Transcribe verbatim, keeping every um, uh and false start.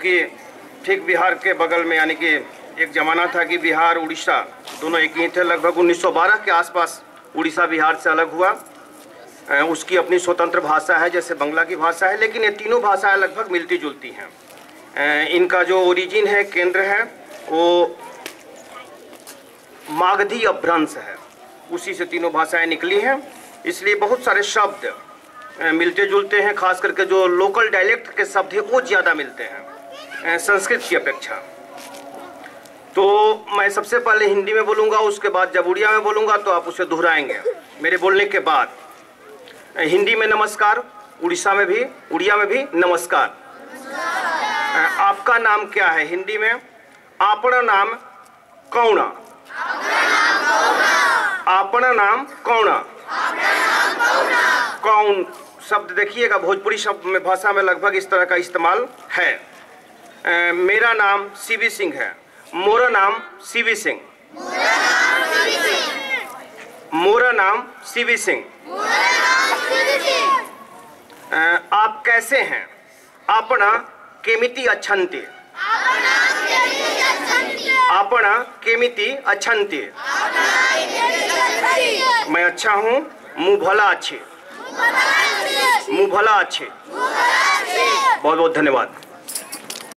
कि ठीक बिहार के बगल में, यानी कि एक ज़माना था कि बिहार उड़ीसा दोनों एक ही थे। लगभग उन्नीस सौ बारह के आसपास उड़ीसा बिहार से अलग हुआ। उसकी अपनी स्वतंत्र भाषा है, जैसे बंगला की भाषा है, लेकिन ये तीनों भाषाएं लगभग मिलती जुलती हैं। इनका जो ओरिजिन है, केंद्र है, वो मागधी अपभ्रंश है, उसी से तीनों भाषाएं निकली हैं। इसलिए बहुत सारे शब्द मिलते जुलते हैं, खास करके जो लोकल डायलेक्ट के शब्द हैं वो ज़्यादा मिलते हैं संस्कृत की अपेक्षा। तो मैं सबसे पहले हिंदी में बोलूँगा, उसके बाद जब उड़िया में बोलूँगा तो आप उसे दोहराएंगे मेरे बोलने के बाद। हिंदी में नमस्कार, उड़ीसा में भी, उड़िया में भी नमस्कार। आपका नाम क्या है? हिंदी में आपना नाम कौना, आपना नाम कौना। कौन शब्द देखिएगा, भोजपुरी शब्द में भाषा में लगभग इस तरह का इस्तेमाल है। ए, मेरा नाम सीवी सिंह है, मोरा नाम सीवी सिंह, मोरा नाम सीवी सिंह। आप कैसे हैं? आपना केमिति अच्छन्ते, आपना केमिति अच्छन्ते। मैं अच्छा हूँ, मुँह भला अच्छे, मुँह भला अच्छे। बहुत बहुत धन्यवाद।